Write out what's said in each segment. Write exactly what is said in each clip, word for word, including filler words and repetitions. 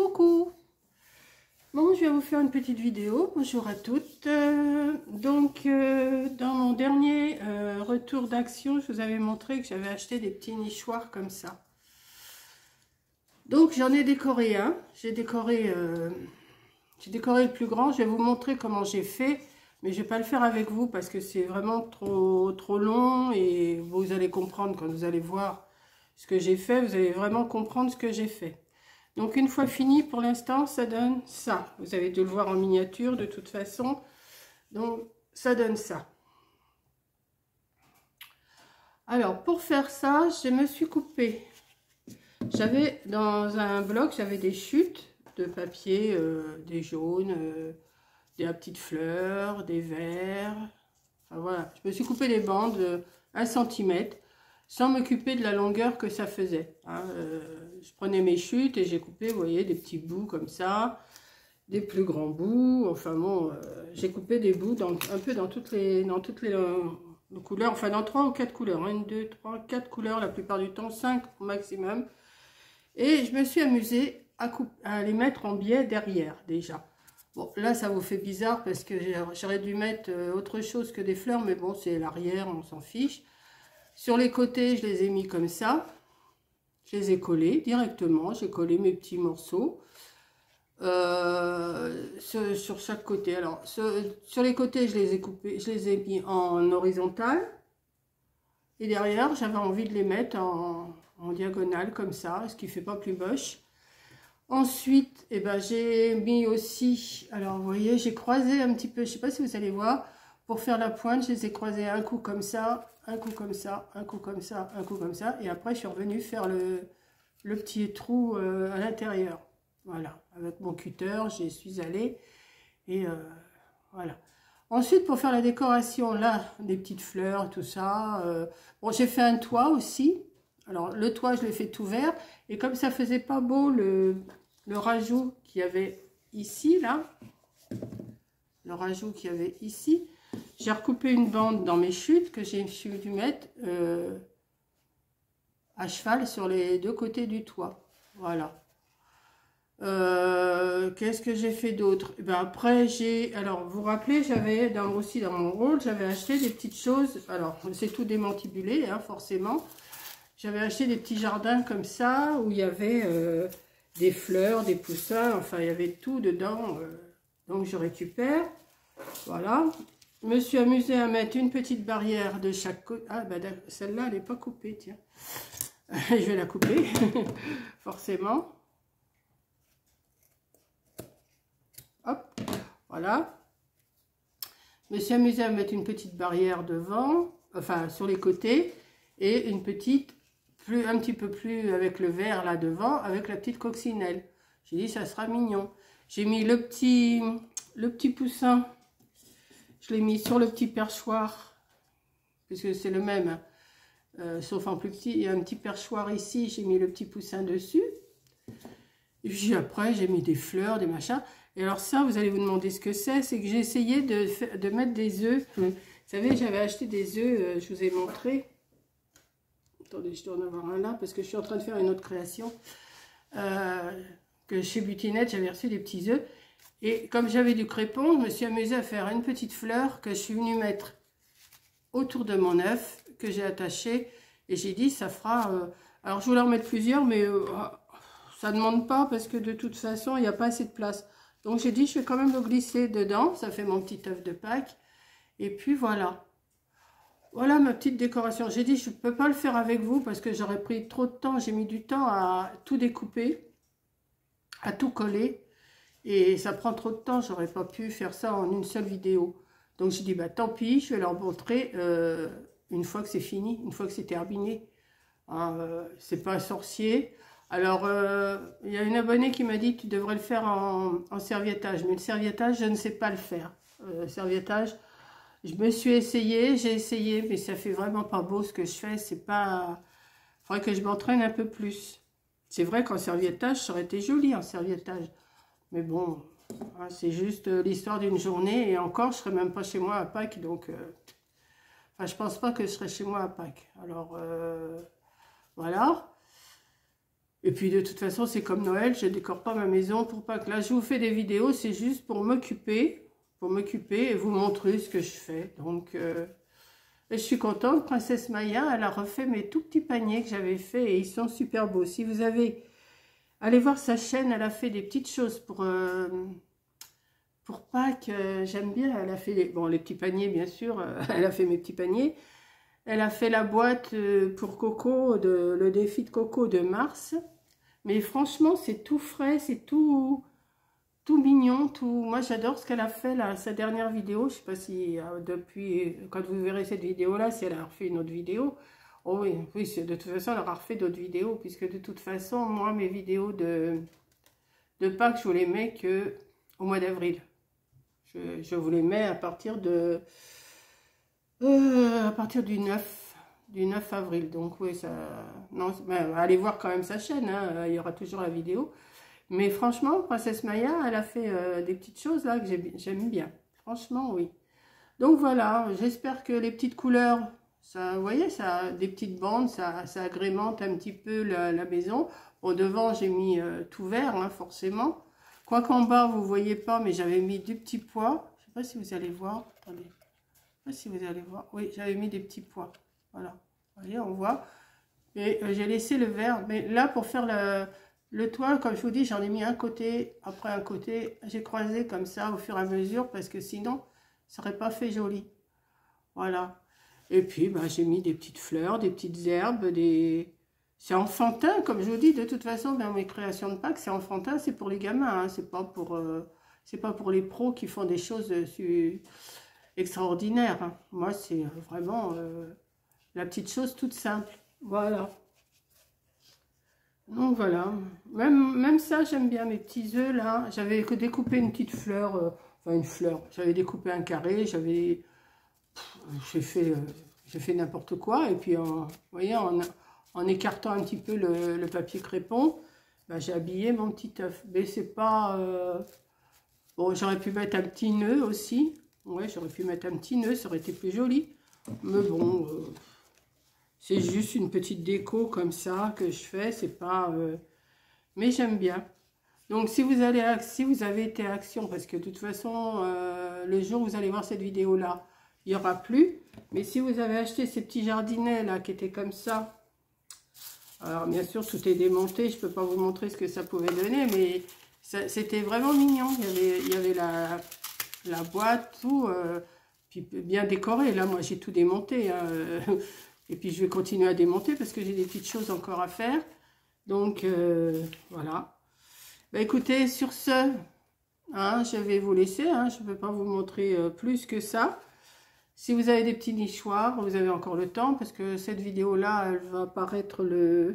Coucou. Bon, je vais vous faire une petite vidéo. Bonjour à toutes. Euh, donc, euh, dans mon dernier euh, retour d'action, je vous avais montré que j'avais acheté des petits nichoirs comme ça. Donc, j'en ai décoré un. J'ai décoré, euh, j'ai décoré le plus grand. Je vais vous montrer comment j'ai fait, mais je vais pas le faire avec vous parce que c'est vraiment trop, trop long et vous allez comprendre quand vous allez voir ce que j'ai fait. Vous allez vraiment comprendre ce que j'ai fait. Donc une fois fini, pour l'instant, ça donne ça. Vous avez dû le voir en miniature de toute façon. Donc ça donne ça. Alors pour faire ça, je me suis coupée. J'avais dans un bloc, j'avais des chutes de papier, euh, des jaunes, euh, des petites fleurs, des verts. Enfin voilà, je me suis coupé les bandes euh, un centimètre. Sans m'occuper de la longueur que ça faisait. Hein. Euh, je prenais mes chutes et j'ai coupé, vous voyez, des petits bouts comme ça, des plus grands bouts. Enfin bon, euh, j'ai coupé des bouts dans, un peu dans toutes les, dans toutes les, euh, les couleurs, enfin dans trois ou quatre couleurs. Une, deux, trois, quatre couleurs la plupart du temps, cinq au maximum. Et je me suis amusée à, couper, à les mettre en biais derrière déjà. Bon, là ça vous fait bizarre parce que j'aurais dû mettre autre chose que des fleurs, mais bon, c'est l'arrière, on s'en fiche. Sur les côtés, je les ai mis comme ça. Je les ai collés directement. J'ai collé mes petits morceaux euh, sur, sur chaque côté. Alors, sur, sur les côtés, je les ai coupés, je les ai mis en horizontal. Et derrière, j'avais envie de les mettre en, en diagonale comme ça, ce qui ne fait pas plus moche. Ensuite, eh ben, j'ai mis aussi, alors vous voyez, j'ai croisé un petit peu, je ne sais pas si vous allez voir, pour faire la pointe, je les ai croisés un coup comme ça, un coup comme ça, un coup comme ça, un coup comme ça, et après je suis revenue faire le, le petit trou euh, à l'intérieur. Voilà, avec mon cutter, j'y suis allée, et euh, voilà. Ensuite, pour faire la décoration, là, des petites fleurs, tout ça, euh, bon, j'ai fait un toit aussi. Alors, le toit, je l'ai fait tout vert, et comme ça faisait pas beau le, le rajout qu'il y avait ici, là, le rajout qu'il y avait ici, j'ai recoupé une bande dans mes chutes que j'ai dû mettre euh, à cheval sur les deux côtés du toit. Voilà. Euh, Qu'est-ce que j'ai fait d'autre? Ben après, j'ai... Alors, vous vous rappelez, j'avais dans, aussi dans mon rôle, j'avais acheté des petites choses. Alors, c'est tout démantibulé, hein, forcément. J'avais acheté des petits jardins comme ça, où il y avait euh, des fleurs, des poussins, enfin, il y avait tout dedans. Euh, donc, je récupère. Voilà. Je me suis amusée à mettre une petite barrière de chaque côté. Ah, bah, celle-là, elle n'est pas coupée, tiens. Je vais la couper, forcément. Hop, voilà. Je me suis amusée à mettre une petite barrière devant, enfin, sur les côtés, et une petite, plus, un petit peu plus avec le vert là devant, avec la petite coccinelle. J'ai dit, ça sera mignon. J'ai mis le petit, le petit poussin. Je l'ai mis sur le petit perchoir, puisque c'est le même, euh, sauf en plus petit. Il y a un petit perchoir ici, j'ai mis le petit poussin dessus. Et puis après, j'ai mis des fleurs, des machins. Et alors ça, vous allez vous demander ce que c'est. C'est que j'ai essayé de, de mettre des œufs. Vous savez, j'avais acheté des œufs, euh, je vous ai montré. Attendez, je dois en avoir un là, parce que je suis en train de faire une autre création. Euh, que chez Butinette, j'avais reçu des petits œufs. Et comme j'avais du crépon, je me suis amusée à faire une petite fleur que je suis venue mettre autour de mon œuf, que j'ai attaché. Et j'ai dit, ça fera... Euh... Alors, je voulais en mettre plusieurs, mais euh, ça ne demande pas parce que de toute façon, il n'y a pas assez de place. Donc, j'ai dit, je vais quand même le glisser dedans. Ça fait mon petit œuf de Pâques. Et puis, voilà. Voilà ma petite décoration. J'ai dit, je ne peux pas le faire avec vous parce que j'aurais pris trop de temps. J'ai mis du temps à tout découper, à tout coller. Et ça prend trop de temps, j'aurais pas pu faire ça en une seule vidéo. Donc j'ai dit, bah tant pis, je vais leur montrer euh, une fois que c'est fini, une fois que c'est terminé. Hein, euh, c'est pas un sorcier. Alors, euh, il y a une abonnée qui m'a dit, tu devrais le faire en, en serviettage. Mais le serviettage, je ne sais pas le faire. Euh, serviettage, je me suis essayée, j'ai essayé, mais ça fait vraiment pas beau ce que je fais. C'est pas... Il faudrait que je m'entraîne un peu plus. C'est vrai qu'en serviettage, ça aurait été joli en serviettage. Mais bon, c'est juste l'histoire d'une journée. Et encore, je ne serai même pas chez moi à Pâques. Donc, euh, enfin, je ne pense pas que je serai chez moi à Pâques. Alors, euh, voilà. Et puis de toute façon, c'est comme Noël, je décore pas ma maison pour Pâques. Là, je vous fais des vidéos, c'est juste pour m'occuper, pour m'occuper et vous montrer ce que je fais. Donc, euh, je suis contente. Princesse Maya, elle a refait mes tout petits paniers que j'avais fait et ils sont super beaux. Si vous avez, allez voir sa chaîne, elle a fait des petites choses pour euh, pour Pâques. Euh, J'aime bien. Elle a fait les, bon les petits paniers, bien sûr. Euh, elle a fait mes petits paniers. Elle a fait la boîte pour Coco, de, le défi de Coco de mars. Mais franchement, c'est tout frais, c'est tout, tout mignon. Tout... Moi, j'adore ce qu'elle a fait, là, sa dernière vidéo. Je ne sais pas si, euh, depuis, quand vous verrez cette vidéo-là, si elle a refait une autre vidéo. Oh oui, oui, de toute façon, elle aura refait d'autres vidéos, puisque de toute façon, moi, mes vidéos de, de Pâques, je vous les mets que au mois d'avril. Je, je vous les mets à partir de... Euh, à partir du neuf. Du neuf avril, donc oui, ça... Non, ben, allez voir quand même sa chaîne, hein, il y aura toujours la vidéo. Mais franchement, Princesse Maya, elle a fait euh, des petites choses là que j'aime bien. Franchement, oui. Donc voilà, j'espère que les petites couleurs, ça, vous voyez, ça, des petites bandes, ça, ça agrémente un petit peu la, la maison. Bon, devant, j'ai mis euh, tout vert, hein, forcément. Quoi qu'en bas, vous voyez pas, mais j'avais mis du petit pois. Je sais pas si vous allez voir. Attendez. Je sais pas si vous allez voir. Oui, j'avais mis des petits pois. Voilà, vous voyez, on voit. Et euh, j'ai laissé le vert. Mais là, pour faire le, le toit, comme je vous dis, j'en ai mis un côté, après un côté. J'ai croisé comme ça au fur et à mesure, parce que sinon, ça n'aurait pas fait joli. Voilà. Et puis, bah, j'ai mis des petites fleurs, des petites herbes, des... C'est enfantin, comme je vous dis. De toute façon, dans mes créations de Pâques, c'est enfantin, c'est pour les gamins. Hein, c'est pas pour, euh, c'est pas pour les pros qui font des choses euh, extraordinaires. Hein. Moi, c'est vraiment... Euh, la petite chose toute simple. Voilà. Donc voilà. Même, même ça, j'aime bien mes petits œufs là. J'avais découpé une petite fleur. Euh, enfin une fleur. J'avais découpé un carré. J'avais... J'ai fait, euh, j'ai fait n'importe quoi. Et puis, en, vous voyez, en, en écartant un petit peu le, le papier crépon, ben, j'ai habillé mon petit œuf. Mais c'est pas... Euh... Bon, j'aurais pu mettre un petit nœud aussi. Ouais, j'aurais pu mettre un petit nœud. Ça aurait été plus joli. Mais bon... Euh... C'est juste une petite déco comme ça que je fais, c'est pas... Euh... Mais j'aime bien. Donc si vous, allez à... si vous avez été à Action, parce que de toute façon, euh, le jour où vous allez voir cette vidéo-là, il n'y aura plus. Mais si vous avez acheté ces petits jardinets là qui étaient comme ça, alors bien sûr tout est démonté, je ne peux pas vous montrer ce que ça pouvait donner, mais c'était vraiment mignon. Il y avait, il y avait la, la boîte, tout, euh, puis bien décoré. Là, moi j'ai tout démonté, hein. Et puis, je vais continuer à démonter parce que j'ai des petites choses encore à faire. Donc, euh, voilà. Bah, écoutez, sur ce, hein, je vais vous laisser. Hein, je ne peux pas vous montrer euh, plus que ça. Si vous avez des petits nichoirs, vous avez encore le temps parce que cette vidéo-là, elle va apparaître le...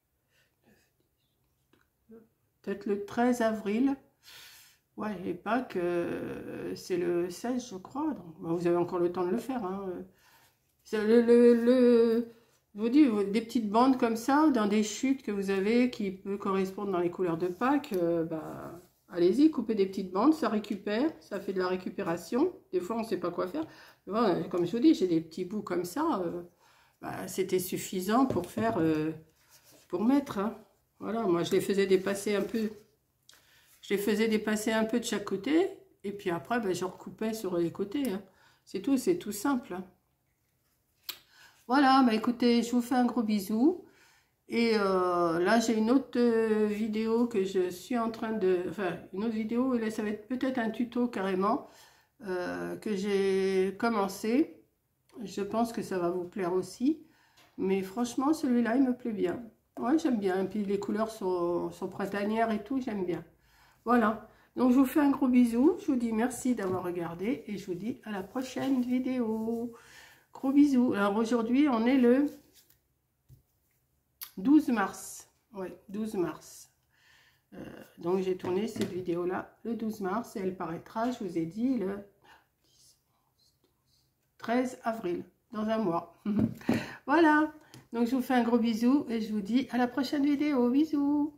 peut-être le treize avril. Ouais, et pas que c'est le seize, je crois. Donc, bah, vous avez encore le temps de le faire, hein. Le, le, le, je vous dis, des petites bandes comme ça, dans des chutes que vous avez, qui peut correspondre dans les couleurs de Pâques, euh, bah, allez-y, coupez des petites bandes, ça récupère, ça fait de la récupération. Des fois, on ne sait pas quoi faire. Voilà, comme je vous dis, j'ai des petits bouts comme ça, euh, bah, c'était suffisant pour faire, euh, pour mettre. Hein. Voilà, moi, je les faisais dépasser un peu, je les faisais dépasser un peu de chaque côté, et puis après, bah, je recoupais sur les côtés. Hein. C'est tout, c'est tout simple. Hein. Voilà, bah écoutez, je vous fais un gros bisou. Et euh, là, j'ai une autre euh, vidéo que je suis en train de... Enfin, une autre vidéo, et là, ça va être peut-être un tuto carrément, euh, que j'ai commencé. Je pense que ça va vous plaire aussi. Mais franchement, celui-là, il me plaît bien. Ouais, j'aime bien. Et puis, les couleurs sont, sont printanières et tout, j'aime bien. Voilà. Donc, je vous fais un gros bisou. Je vous dis merci d'avoir regardé. Et je vous dis à la prochaine vidéo. Gros bisous. Alors aujourd'hui, on est le douze mars. Oui, douze mars. Euh, donc j'ai tourné cette vidéo-là le douze mars et elle paraîtra, je vous ai dit, le treize avril, dans un mois. Voilà. Donc je vous fais un gros bisou et je vous dis à la prochaine vidéo. Bisous.